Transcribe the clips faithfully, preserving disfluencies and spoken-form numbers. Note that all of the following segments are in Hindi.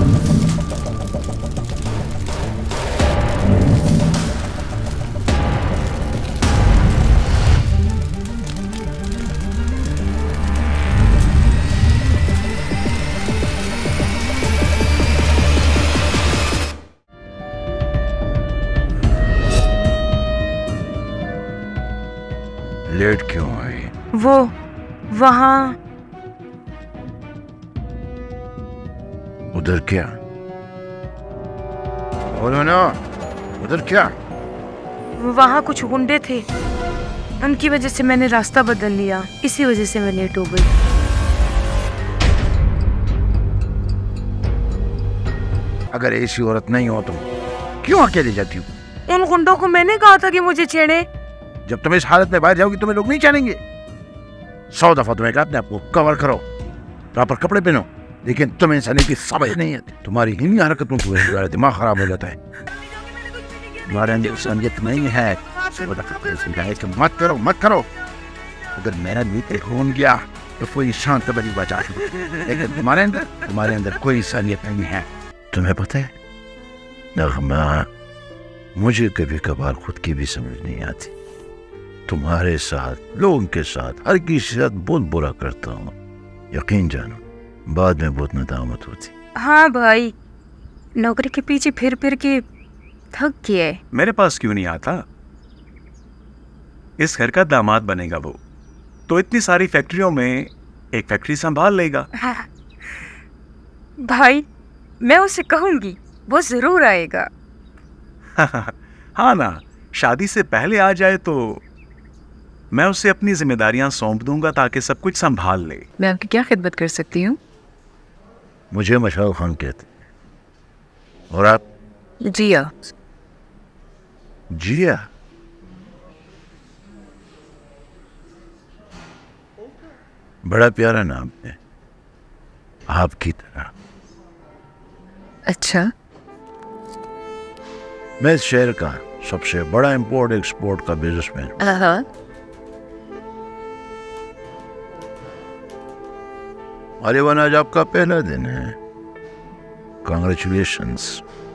लेट क्यों आई? वो वहाँ उधर क्या? बोलो ना, उधर क्या? वहाँ कुछ गुंडे थे, उनकी वजह से मैंने रास्ता बदल लिया, इसी वजह से मैं लेट हो गई। अगर ऐसी औरत नहीं हो तुम क्यों अकेले जाती हो? उन गुंडों को मैंने कहा था कि मुझे छेड़े। जब तुम इस हालत में बाहर जाओगी तुम्हें लोग नहीं छेड़ेंगे। सौ दफा तुम्हें कहा अपने आपको कवर करो, प्रॉपर कपड़े पहनो, लेकिन तुम इंसानियत की समझ नहीं है। तुम्हारी इन्हीं हरकतों की वजह से दिमाग खराब हो जाता है। तुम्हारे अंदर इंसानियत नहीं है। मत करो मत करो। अगर मेरा दिल खून गया तो कोई इंसान कभी बचा सकता, लेकिन तुम्हारे अंदर तुम्हारे अंदर कोई इंसानियत नहीं है। तुम्हें पता है नगमा, मुझे कभी कभार खुद की भी समझ नहीं आती। तुम्हारे साथ, लोगों के साथ, हर किसी के साथ बहुत बुरा करता हूँ। यकीन जानो बाद में बहुत नदामत होती। हाँ भाई, नौकरी के पीछे फिर फिर के थक गया। मेरे पास क्यों नहीं आता? इस घर का दामाद बनेगा वो, तो इतनी सारी फैक्ट्रियों में एक फैक्ट्री संभाल लेगा। हाँ। भाई मैं उसे कहूंगी, वो जरूर आएगा। हाँ ना, शादी से पहले आ जाए तो मैं उसे अपनी जिम्मेदारियां सौंप दूंगा ताकि सब कुछ संभाल ले। मैं आपकी क्या खिदमत कर सकती हूँ? मुझे मशाल खान कहते। और आप? जिया। जिया? बड़ा प्यारा नाम है, आपकी तरह। अच्छा। मैं इस शहर का सबसे बड़ा इंपोर्ट एक्सपोर्ट का बिजनेसमैन। हाँ। अरेवन, आज आपका पहला दिन है। कांग्रेचुलेशंस।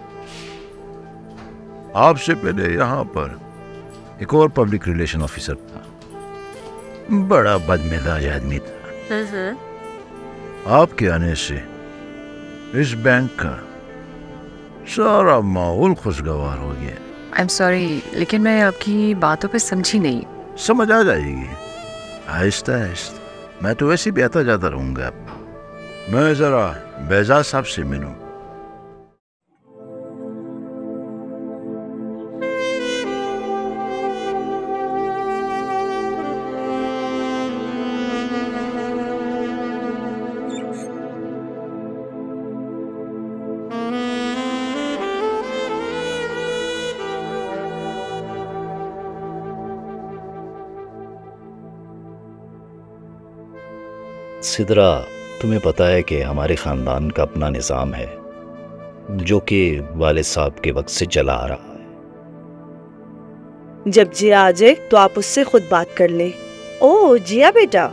आपसे पहले यहाँ पर एक और पब्लिक रिलेशन ऑफिसर था, बड़ा बदमिजाज आदमी था। आपके आने से इस बैंक का सारा माहौल खुशगवार हो गया। आई एम सॉरी, लेकिन मैं आपकी बातों पे समझी नहीं। समझ आ जाएगी आहिस्ता आहिस्ता। मैं तो वैसे भी आता जाता रहूंगा। मैं जरा बेजाज साहब से मिलूं। सिदरा, तुम्हें पता है कि हमारे ख़ानदान का अपना निज़ाम है जो कि वालिद साहब के वक्त से चला आ रहा है। जब जिया आ जाए तो आप उससे खुद बात कर लें। ओह जिया बेटा,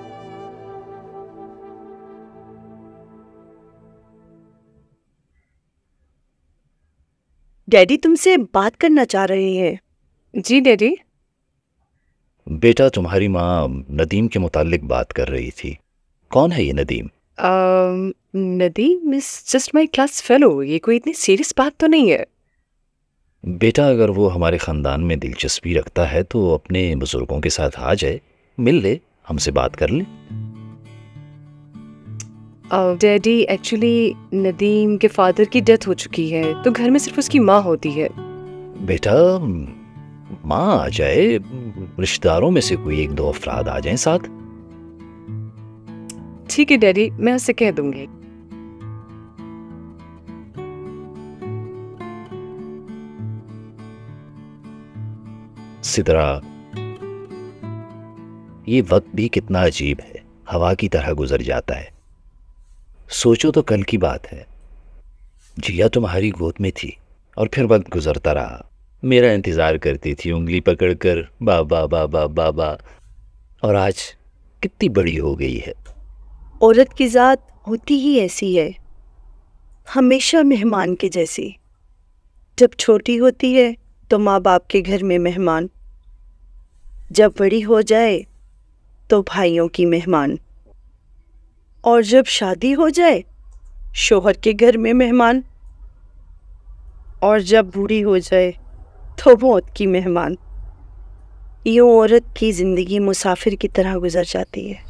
डैडी तुमसे बात करना चाह रहे हैं। जी डैडी। बेटा, तुम्हारी माँ नदीम के मुतालिक बात कर रही थी। कौन है ये Nadeem? um, Nadeem is just my class fellow. ये कोई इतनी सीरियस बात तो नहीं है। बेटा, अगर वो हमारे ख़ानदान में दिलचस्पी रखता है तो अपने बुजुर्गों के साथ आ जाए, मिल ले, हमसे बात कर ले। डैडी, एक्चुअली नदीम के फादर की डेथ हो चुकी है, तो घर में सिर्फ उसकी माँ होती है। बेटा, माँ आ जाए, रिश्तेदारों में से कोई एक दो अफराद आ जाएं साथ। ठीक है डैडी, मैं उससे कह दूंगी। सिदरा, ये वक्त भी कितना अजीब है, हवा की तरह गुजर जाता है। सोचो तो कल की बात है, जिया तुम्हारी गोद में थी और फिर वक्त गुजरता रहा। मेरा इंतजार करती थी उंगली पकड़कर, बाबा बाबा बाबा। और आज कितनी बड़ी हो गई है। औरत की जात होती ही ऐसी है, हमेशा मेहमान के जैसी। जब छोटी होती है तो माँ बाप के घर में मेहमान, जब बड़ी हो जाए तो भाइयों की मेहमान, और जब शादी हो जाए शोहर के घर में मेहमान, और जब बूढ़ी हो जाए तो मौत की मेहमान। यूं औरत की जिंदगी मुसाफिर की तरह गुजर जाती है।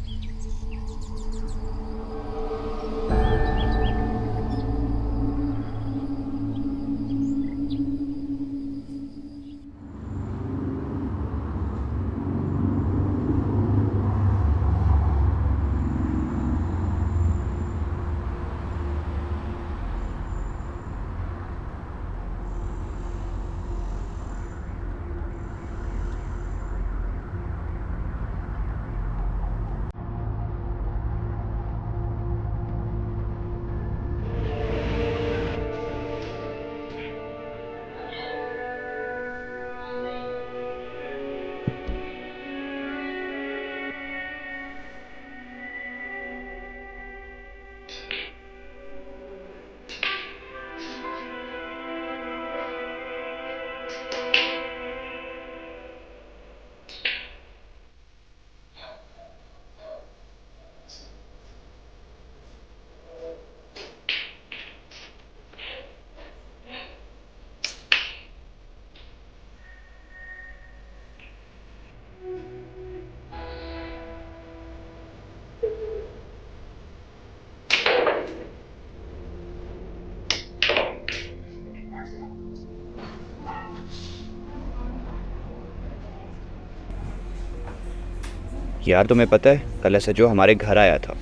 यार तुम्हें पता है, कल ऐसे जो हमारे घर आया था,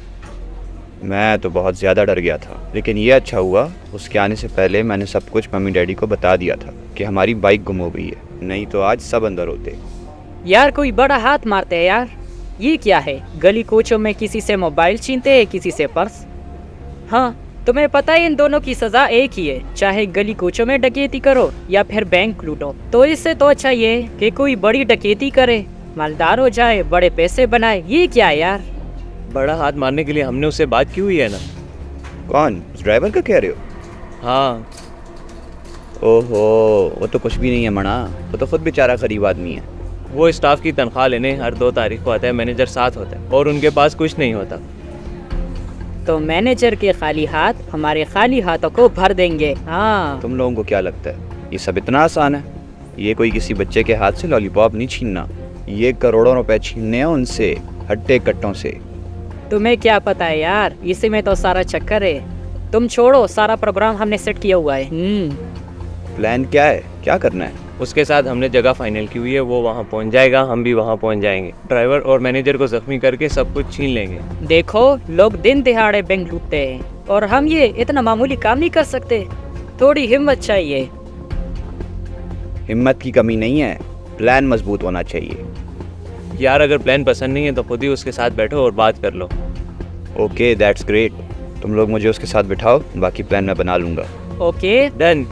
मैं तो बहुत ज़्यादा डर गया था। लेकिन ये अच्छा हुआ, उसके आने से पहले मैंने सब कुछ मम्मी डैडी को बता दिया था कि हमारी बाइक गुम हो गई है, नहीं तो आज सब अंदर होते। यार कोई बड़ा हाथ मारते हैं यार। ये क्या है, गली कोचों में किसी से मोबाइल छीनते हैं, किसी से पर्स। हाँ तुम्हें पता है इन दोनों की सजा एक ही है, चाहे गली कोचों में डकैती करो या फिर बैंक लूटो। तो इससे तो अच्छा ये कि कोई बड़ी डकैती करे, मालदार हो जाए, बड़े पैसे बनाए। ये क्या है यार? बड़ा हाथ मारने के लिए हमने उससे बात की हुई है ना। कौन, उस ड्राइवर का कह रहे हो? हाँ। ओहो, वो तो कुछ भी नहीं है मना, वो तो खुद बेचारा गरीब आदमी है। वो स्टाफ की तनख्वाह लेने हर दो तारीख को आता है, मैनेजर साथ होता है और उनके पास कुछ नहीं होता। तो मैनेजर के खाली हाथ हमारे खाली हाथों को भर देंगे। हाँ। तुम लोगों को क्या लगता है ये सब इतना आसान है? ये कोई किसी बच्चे के हाथ से लॉलीपॉप नहीं छीनना, ये करोड़ों रुपए छीनने हैं उनसे, हट्टे कट्टों से। तुम्हें क्या पता है यार, इसी में तो सारा चक्कर है। तुम छोड़ो, सारा प्रोग्राम हमने सेट किया हुआ है। प्लान क्या है, क्या करना है? उसके साथ हमने जगह फाइनल की हुई है, वो वहाँ पहुँच जाएगा, हम भी वहाँ पहुँच जाएंगे। ड्राइवर और मैनेजर को जख्मी करके सब कुछ छीन लेंगे। देखो लोग दिन दिहाड़े बैंक लूटते हैं और हम ये इतना मामूली काम नहीं कर सकते। थोड़ी हिम्मत चाहिए। हिम्मत की कमी नहीं है, प्लान मजबूत होना चाहिए। यार अगर प्लान पसंद नहीं है तो खुद ही उसके साथ बैठो और बात कर लो। ओके दैट्स ग्रेट, तुम लोग मुझे उसके साथ बिठाओ, बाकी प्लान मैं बना लूँगा। Okay done.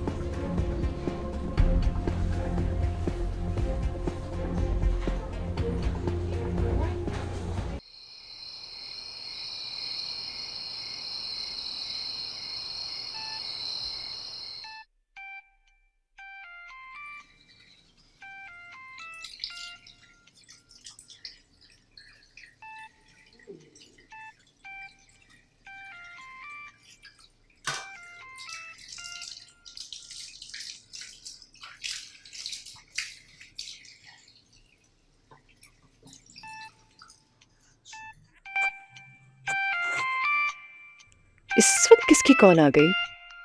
इस वक्त किसकी कॉल आ गई?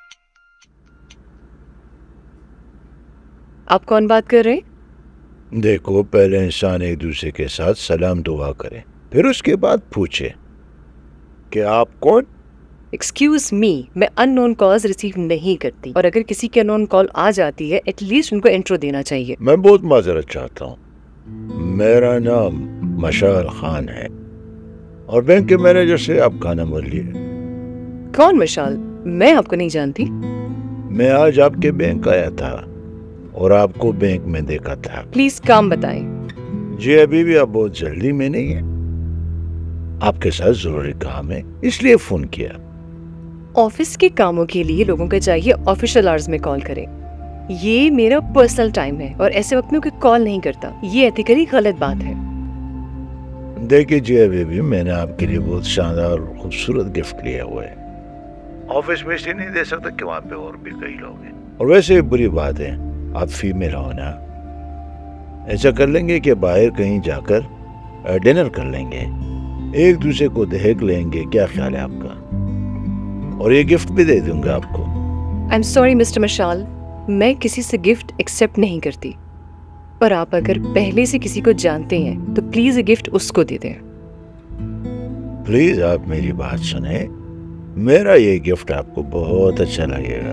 आप कौन बात कर रहे हैं? देखो, पहले इंसान एक दूसरे के साथ सलाम दुआ करे, फिर उसके बाद पूछे कि आप कौन। एक्सक्यूज मी, मैं अननोन कॉल्स रिसीव नहीं करती, और अगर किसी की अननोन कॉल आ जाती है एटलीस्ट उनको इंट्रो देना चाहिए। मैं बहुत माजरत चाहता हूँ, मेरा नाम मशाल खान है और बैंक के मैनेजर से आपका नंबर लिए। कौन मशाल? मैं आपको नहीं जानती। मैं आज आपके बैंक आया था और आपको बैंक में देखा था। प्लीज काम बताएं। जी अभी भी आप बहुत जल्दी में नहीं है, आपके साथ जरूरी काम है इसलिए फोन किया। ऑफिस के कामों के लिए लोगों को चाहिए ऑफिशियल आवर्स में कॉल करें। ये मेरा पर्सनल टाइम है और ऐसे वक्त में कोई कॉल नहीं करता। ये एथिकली गलत बात है। देखिए जी बेबी, मैंने आपके लिए बहुत शानदार और खूबसूरत गिफ्ट लिया हुआ है। ऑफिस में इसलिए नहीं दे सकता कि वहाँ पे और भी कई लोग हैं, और वैसे भी बुरी बात है, आप फीमेल हो ना। ऐसा कर लेंगे कि बाहर कहीं जाकर डिनर कर लेंगे, एक दूसरे को देख लेंगे, क्या ख्याल है आपका? और ये गिफ्ट भी दे दूंगा आपको। आई एम सॉरी मिस्टर मशाल, मैं किसी से गिफ्ट एक्सेप्ट नहीं करती, पर आप अगर पहले से किसी को जानते हैं तो प्लीज ये गिफ्ट उसको दे दें। प्लीज आप मेरी बात सुने, मेरा ये गिफ्ट आपको बहुत अच्छा लगेगा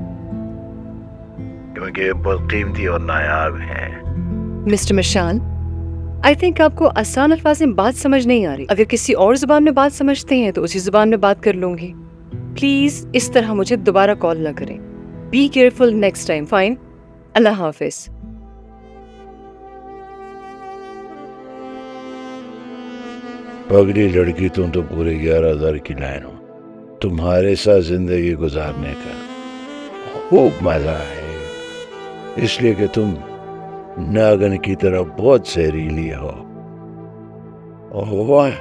क्योंकि ये बहुत कीमती और नायाब है। मिस्टर मशाल, आई थिंक आपको आसान अल्फाज में बात समझ नहीं आ रही। अगर किसी और जुबान में बात समझते हैं तो उसी जुबान में बात कर लूंगी। प्लीज इस तरह मुझे दोबारा कॉल ना करें। Be careful next time. Fine, अल्लाह हाफिज। पगली लड़की, तुम तो पूरे ग्यारह हजार की लाइन हो। तुम्हारे साथ जिंदगी गुजारने का खूब मजा है, इसलिए कि तुम नागन की तरह बहुत सहरीली हो। ओह वाह,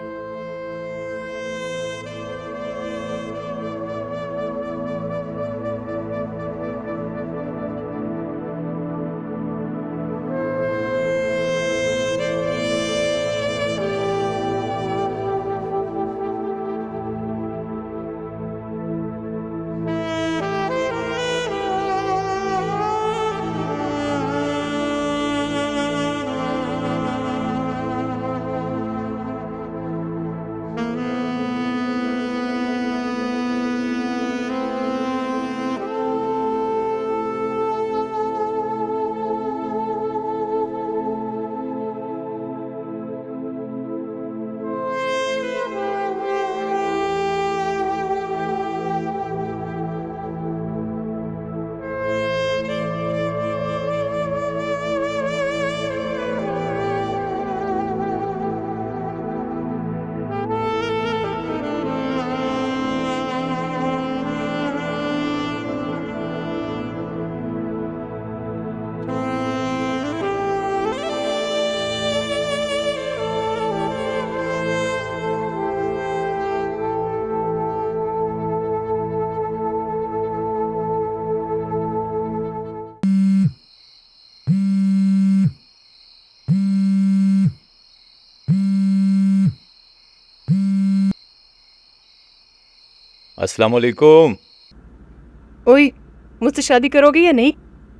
अस्सलाम वालेकुम। ओए, मुझसे शादी करोगे या नहीं?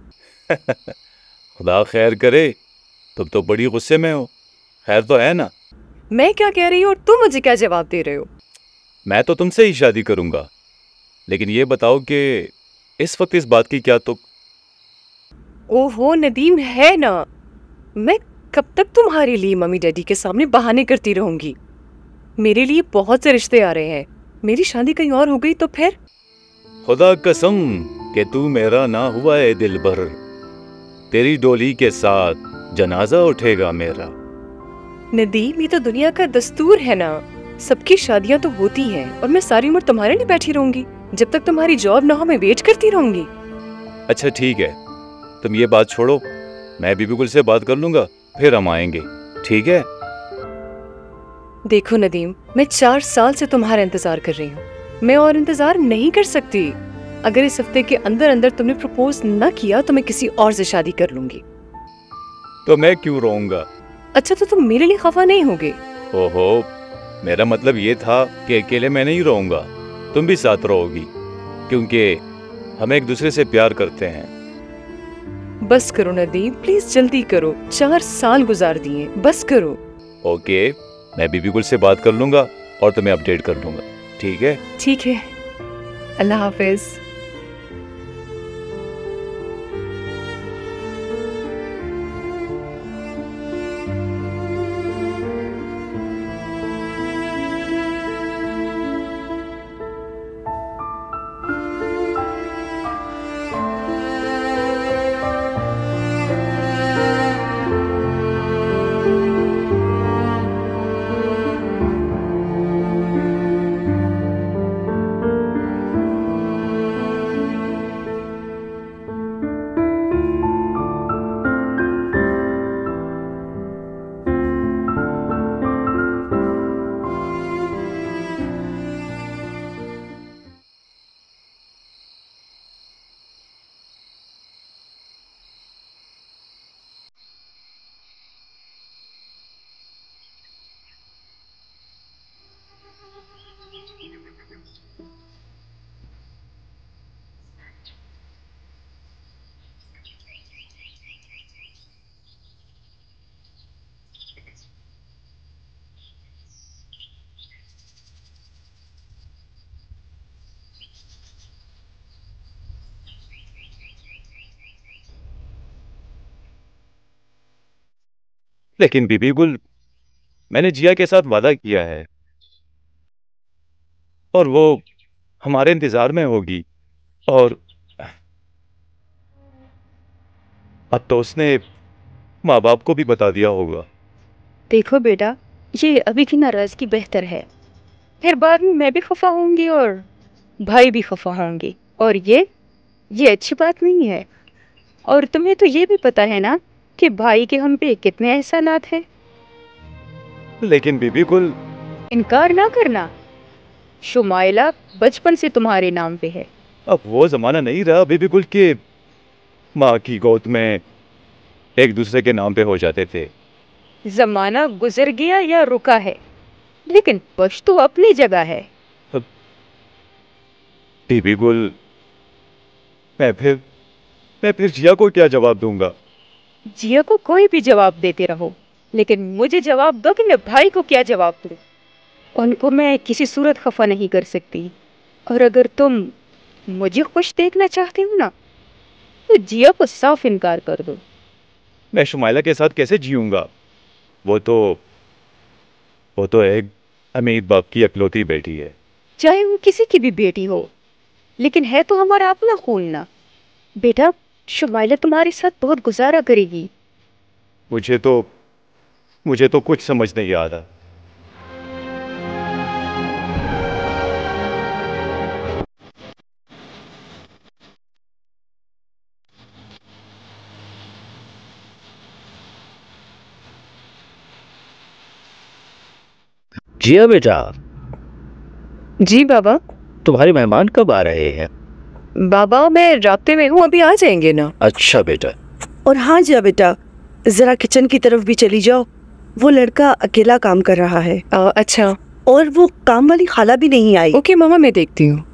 खुदा खैर करे, तुम तो बड़ी गुस्से में हो। खैर तो है ना? मैं क्या कह रही हूँ और तुम मुझे क्या जवाब दे रहे हो? मैं तो तुमसे ही शादी करूंगा, लेकिन ये बताओ कि इस वक्त इस बात की क्या तुक? ओहो नदीम, है ना, मैं कब तक तुम्हारे लिए मम्मी डैडी के सामने बहाने करती रहूंगी? मेरे लिए बहुत से रिश्ते आ रहे हैं। मेरी शादी कहीं और हो गई तो फिर? खुदा कसम कि तू मेरा ना हुआ है दिल भर, तेरी डोली के साथ जनाजा उठेगा मेरा। नदीम, ये तो दुनिया का दस्तूर है ना, सबकी शादियां तो होती हैं और मैं सारी उम्र तुम्हारे लिए बैठी रहूंगी। जब तक तुम्हारी जॉब ना हो मैं वेट करती रहूंगी। अच्छा ठीक है, तुम ये बात छोड़ो, मैं बीबी गुल से बात कर लूंगा, फिर हम आएंगे, ठीक है? देखो नदीम, मैं चार साल से तुम्हारा इंतजार कर रही हूँ। मैं और इंतजार नहीं कर सकती। अगर इस हफ्ते के अंदर अंदर तुमने प्रपोज न किया तो मैं किसी और से शादी कर लूंगी। तो मैं क्यों रोऊंगा? अच्छा, तो तुम मेरे लिए खफा नहीं होगे? ओहो, मेरा मतलब ये था कि अकेले मैं नहीं रहूंगा, तुम भी साथ रहोगी, क्योंकि हम एक दूसरे से प्यार करते हैं। बस करो नदीम, प्लीज जल्दी करो। चार साल गुजार दिए, बस करो। ओके, मैं बीबी गुल से बात कर लूंगा और तुम्हें अपडेट कर लूंगा, ठीक है? ठीक है, अल्लाह हाफिज। लेकिन बीबी गुल, मैंने जिया के साथ वादा किया है और वो हमारे इंतजार में होगी, और अब तो उसने माँ बाप को भी बता दिया होगा। देखो बेटा, ये अभी की नाराजगी बेहतर है, फिर बाद में मैं भी खफा होंगी और भाई भी खफा होंगे, और ये ये अच्छी बात नहीं है। और तुम्हें तो ये भी पता है ना कि भाई के हम पे कितने एहसानात हैं। लेकिन बीबी गुल, इनकार ना करना, शुमाइला बचपन से तुम्हारे नाम पे है। अब वो जमाना नहीं रहा बीबी गुल के माँ की गोद में एक दूसरे के नाम पे हो जाते थे। जमाना गुजर गया या रुका है, लेकिन पश तो अपनी जगह है। बीबी गुल, मैं फिर मैं फिर जिया को क्या जवाब दूंगा? जिया को कोई भी जवाब देते रहो, लेकिन मुझे जवाब दो कि मैं भाई को क्या जवाब दूं। उनको मैं किसी सूरत खफा नहीं कर सकती, और अगर तुम मुझे खुश देखना चाहते हो ना, तो जिया को साफ इनकार कर दो। मैं शुमाइला के साथ कैसे जीऊंगा? वो तो वो तो एक अमीर बाप की इकलौती बेटी है। चाहे वो किसी की भी बेटी हो, लेकिन है तो हमारा अपना खून ना। बेटा, शुमाइला तुम्हारे साथ बहुत गुजारा करेगी। मुझे तो मुझे तो कुछ समझ नहीं आ रहा। जिया बेटा। जी बाबा। तुम्हारे मेहमान कब आ रहे हैं? बाबा मैं रास्ते में हूँ, अभी आ जाएंगे ना। अच्छा बेटा। और हाँ जा बेटा, जरा किचन की तरफ भी चली जाओ, वो लड़का अकेला काम कर रहा है। आ, अच्छा। और वो काम वाली खाला भी नहीं आई। ओके मामा, मैं देखती हूँ।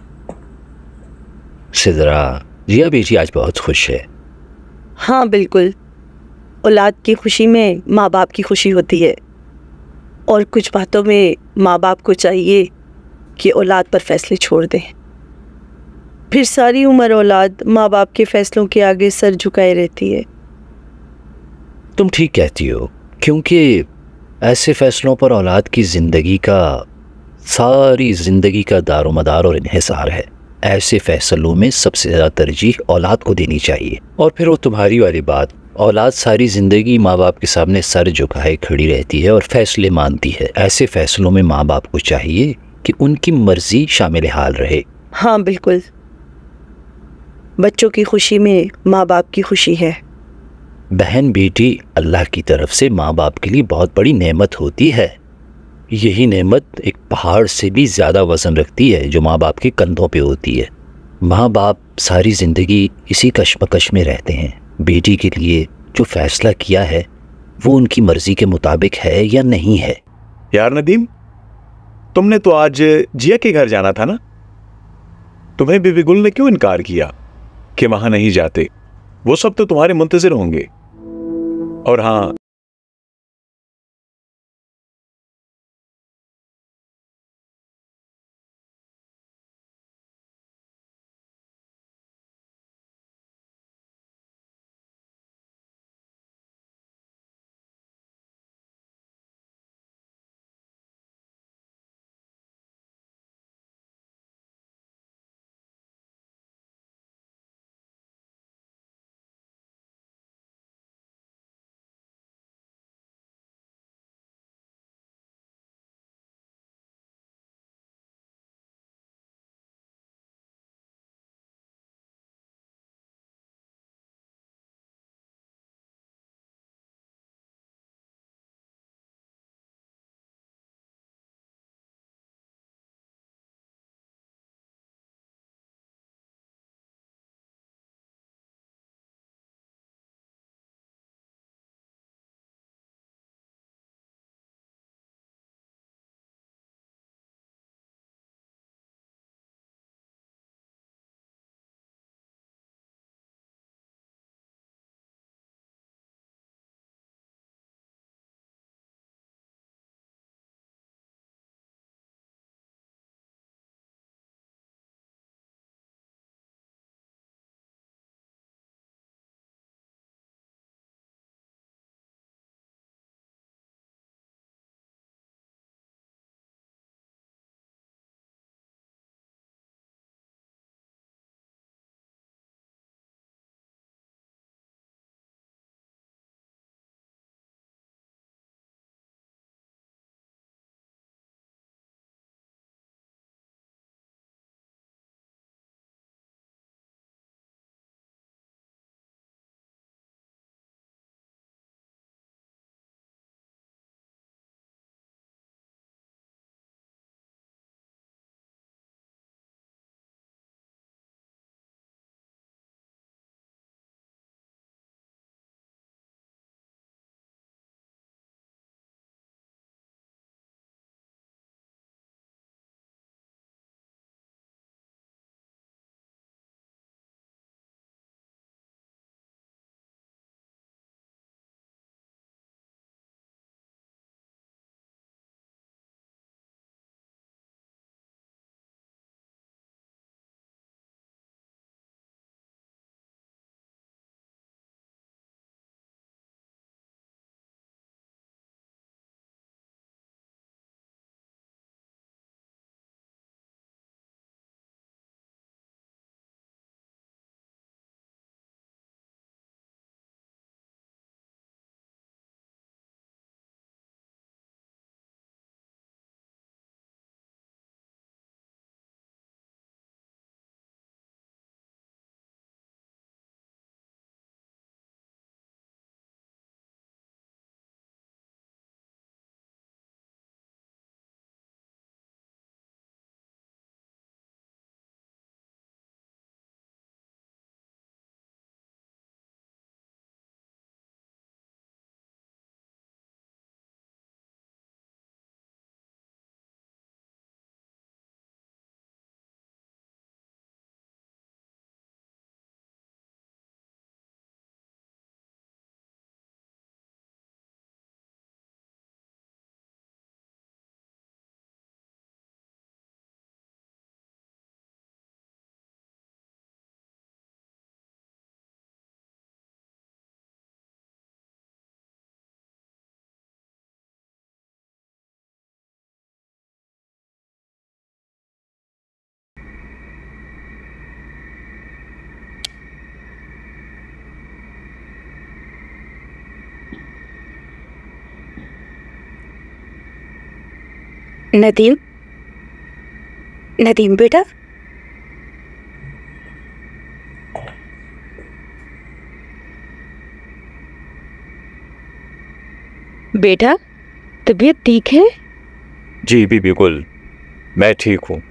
सिदरा, जिया बेटी आज बहुत खुश है। हाँ बिल्कुल, औलाद की खुशी में माँ बाप की खुशी होती है, और कुछ बातों में माँ बाप को चाहिए कि औलाद पर फैसले छोड़ दें। फिर सारी उम्र औलाद माँ बाप के फैसलों के आगे सर झुकाए रहती है। तुम ठीक कहती हो, क्योंकि ऐसे फैसलों पर औलाद की ज़िंदगी का सारी ज़िंदगी का दारोमदार और इन्हिसार है। ऐसे फैसलों में सबसे ज़्यादा तरजीह औलाद को देनी चाहिए। और फिर वो तुम्हारी वाली बात, औलाद सारी ज़िंदगी माँ बाप के सामने सर झुकाए खड़ी रहती है और फैसले मानती है। ऐसे फैसलों में माँ बाप को चाहिए कि उनकी मर्जी शामिल हाल रहे। हाँ बिल्कुल, बच्चों की खुशी में माँ बाप की खुशी है। बहन बेटी अल्लाह की तरफ से माँ बाप के लिए बहुत बड़ी नेमत होती है। यही नेमत एक पहाड़ से भी ज़्यादा वज़न रखती है जो माँ बाप के कंधों पे होती है। माँ बाप सारी ज़िंदगी इसी कश्मकश में रहते हैं। बेटी के लिए जो फ़ैसला किया है वो उनकी मर्ज़ी के मुताबिक है या नहीं है। यार नदीम, तुमने तो आज जिया के घर जाना था ना? तुम्हें बीबी गुल ने क्यों इनकार किया कि वहां नहीं जाते? वो सब तो तुम्हारे मुंतजिर होंगे। और हाँ, नदीम, नदीम बेटा, बेटा तबीयत ठीक है? जी बीबी गुल, मैं ठीक हूँ।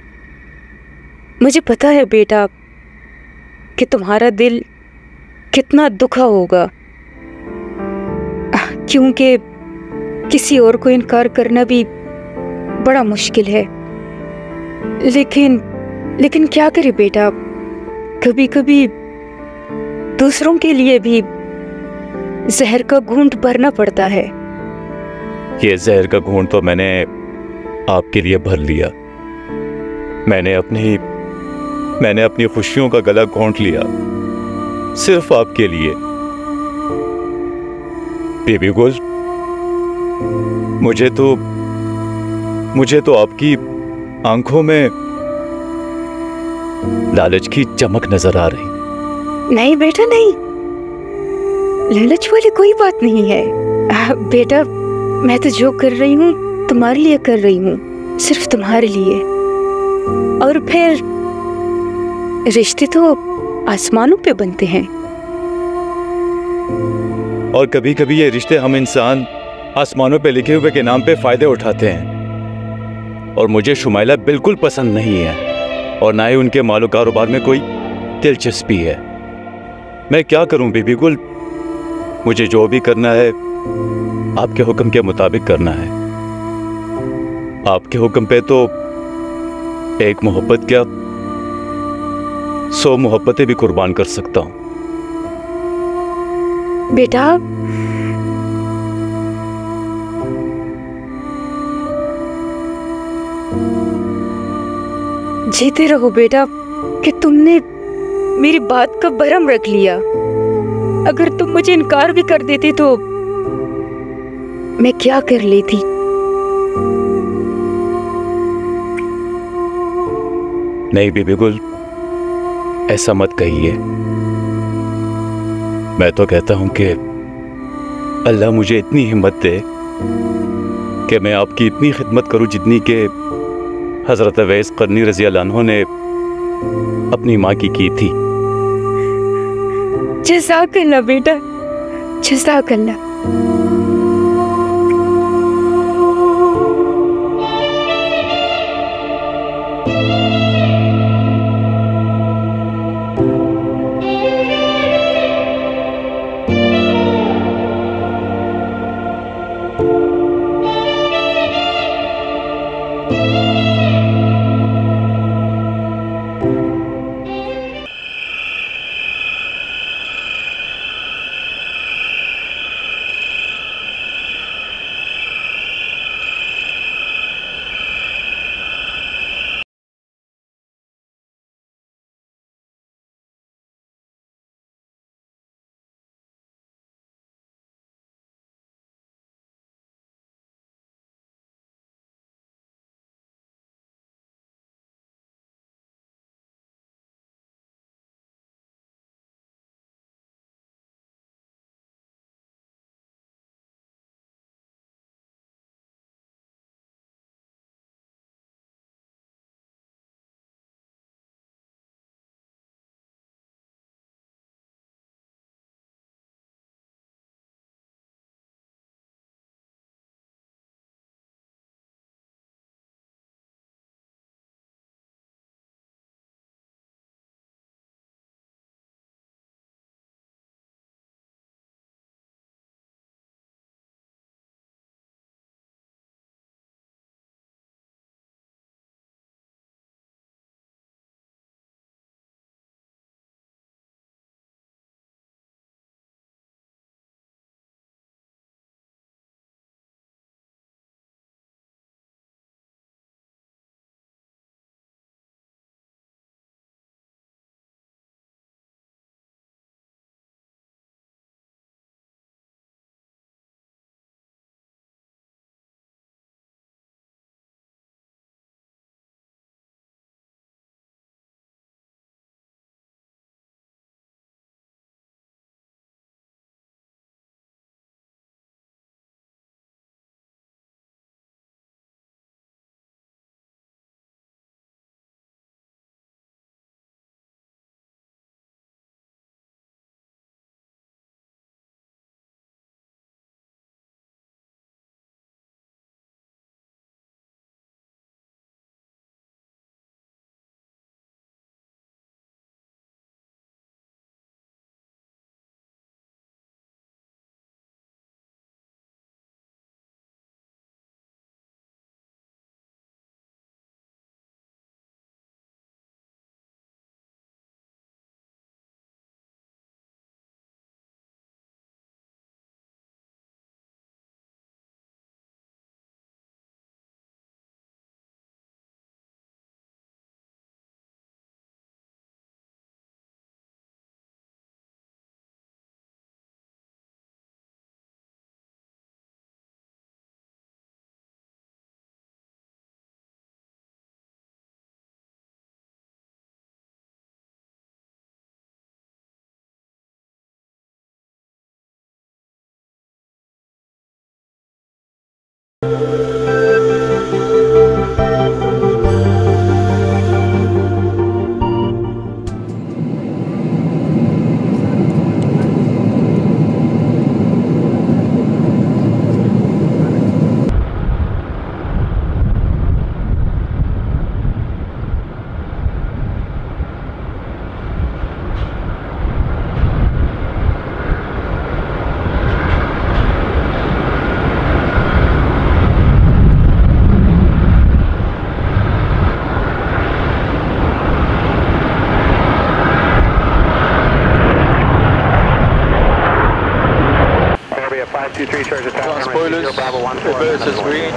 मुझे पता है बेटा कि तुम्हारा दिल कितना दुखा होगा, क्योंकि किसी और को इनकार करना भी बड़ा मुश्किल है। लेकिन लेकिन क्या करे बेटा, कभी कभी दूसरों के लिए भी जहर का घूंट भरना पड़ता है। ये जहर का घूंट तो मैंने आपके लिए भर लिया। मैंने अपनी मैंने अपनी खुशियों का गला घोंट लिया सिर्फ आपके लिए। बेबी गुल, मुझे तो मुझे तो आपकी आंखों में लालच की चमक नजर आ रही। नहीं बेटा नहीं, लालच वाली कोई बात नहीं है। आ, बेटा मैं तो जो कर रही हूँ तुम्हारे लिए कर रही हूँ, सिर्फ तुम्हारे लिए। और फिर रिश्ते तो आसमानों पे बनते हैं। और कभी कभी ये रिश्ते हम इंसान आसमानों पे लिखे हुए के नाम पे फायदे उठाते हैं। और मुझे शुमाइला बिल्कुल पसंद नहीं है और ना ही उनके मालो कारोबार में कोई दिलचस्पी है। मैं क्या करूं बीबी गुल, मुझे जो भी करना है आपके हुक्म के मुताबिक करना है। आपके हुक्म पे तो एक मोहब्बत क्या सौ मोहब्बतें भी कुर्बान कर सकता हूं। बेटा जीते रहो बेटा कि तुमने मेरी बात का भरम रख लिया। अगर तुम मुझे इनकार भी कर देती तो मैं क्या कर लेती। नहीं बीबी गुल, ऐसा मत कहिए। मैं तो कहता हूं कि अल्लाह मुझे इतनी हिम्मत दे कि मैं आपकी इतनी खिदमत करूं जितनी के हजरत अवैस करनी रज़ी अल्लाह अन्हु ने अपनी माँ की की थी। जज़ाकल्लाह बेटा, जज़ाकल्लाह। Front spoilers, reverses green,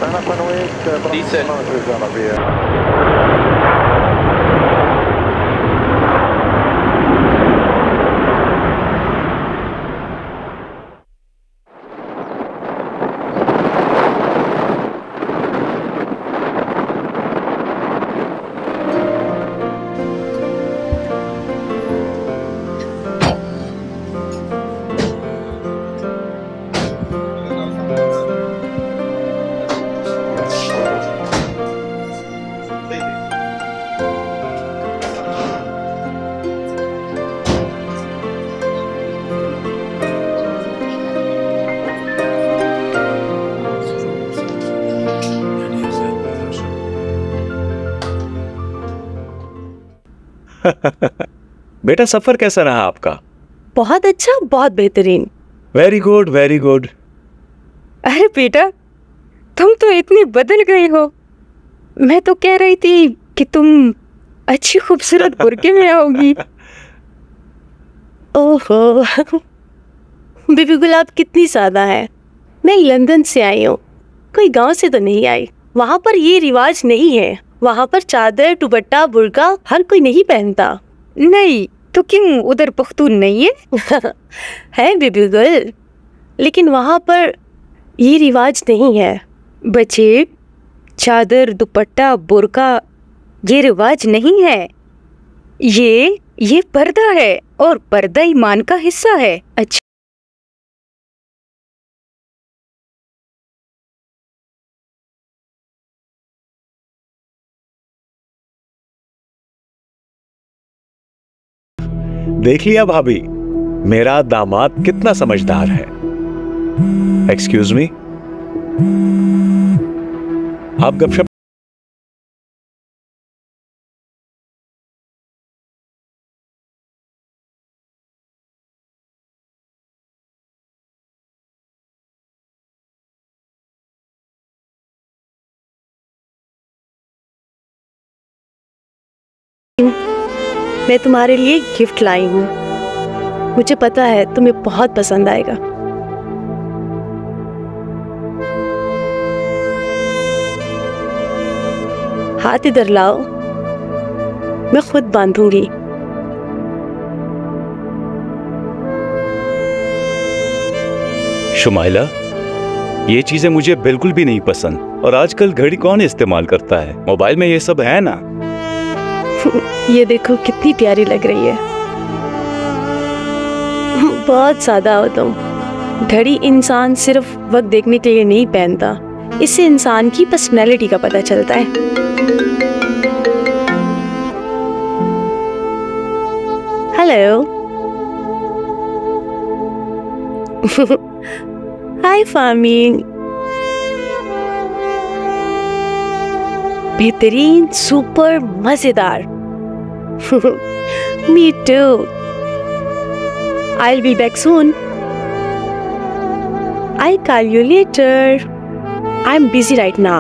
descent. बेटा सफर कैसा रहा आपका? बहुत अच्छा, बहुत बेहतरीन। Very good very good. अरे बेटा, तुम तो इतनी बदल गई हो। मैं तो कह रही थी कि तुम अच्छी खूबसूरत बुर्के में आओगी। ओहो, बीबी गुल आप कितनी सादा है। मैं लंदन से आई हूँ, कोई गांव से तो नहीं आई। वहाँ पर ये रिवाज नहीं है। वहाँ पर चादर, दुपट्टा, बुर्का हर कोई नहीं पहनता। नहीं तो क्यों, उधर पख्तून नहीं है? है बीबी गुल, लेकिन वहाँ पर ये रिवाज नहीं है। बच्चे, चादर, दुपट्टा, बुर्का ये रिवाज नहीं है। ये ये पर्दा है और पर्दा ईमान का हिस्सा है। अच्छा, देख लिया भाभी, मेरा दामाद कितना समझदार है। एक्सक्यूज मी, आप गपशप मैं तुम्हारे लिए गिफ्ट लाई हूँ। मुझे पता है तुम्हें बहुत पसंद आएगा। हाथ इधर लाओ, मैं खुद बांधूंगी। शुमाइला, ये चीजें मुझे बिल्कुल भी नहीं पसंद। और आजकल घड़ी कौन इस्तेमाल करता है? मोबाइल में ये सब है ना। ये देखो कितनी प्यारी लग रही है। बहुत सादा हो तुम। घड़ी इंसान सिर्फ वक्त देखने के लिए नहीं पहनता, इससे इंसान की पर्सनैलिटी का पता चलता है। हेलो। हाय फामी। बेहतरीन, सुपर, मजेदार। Me too. I'll be back soon. I'll call you later. I'm busy right now.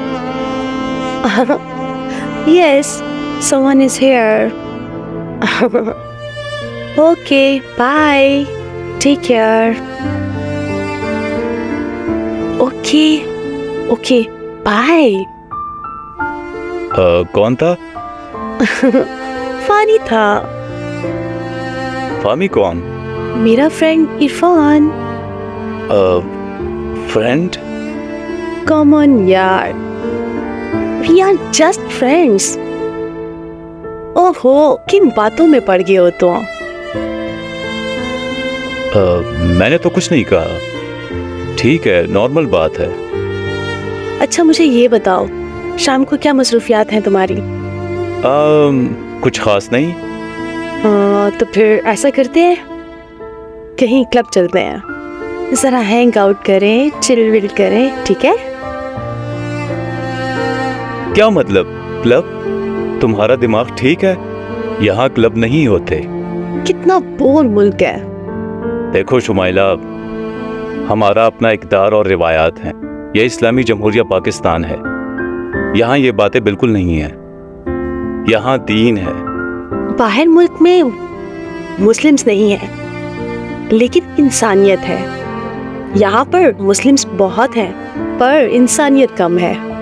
Yes, someone is here. Okay, bye. Take care. Okay, okay, bye. uh, कौन था? फानी था। फामी कौन? मेरा friend Irfan. Friend? Come on यार, वी आर जस्ट फ्रेंड्स। ओहो, किन बातों में पड़ गए हो तुम? uh, मैंने तो कुछ नहीं कहा। ठीक है, नॉर्मल बात है। अच्छा मुझे ये बताओ, शाम को क्या मसरूफियात हैं तुम्हारी? um, कुछ खास नहीं। हाँ, तो फिर ऐसा करते हैं, कहीं क्लब चलते हैं, जरा हैंग आउट करें, चिल विल करें, ठीक है? क्या मतलब क्लब? तुम्हारा दिमाग ठीक है? यहाँ क्लब नहीं होते। कितना बोर मुल्क है। देखो शुमाइला, हमारा अपना इक़दार और रिवायात हैं। यह इस्लामी जमहूरिया पाकिस्तान है। यहाँ ये बातें बिल्कुल नहीं है। यहाँ दीन है। बाहर मुल्क में मुस्लिम्स नहीं है, लेकिन इंसानियत है। यहाँ पर मुस्लिम्स बहुत हैं पर इंसानियत कम है।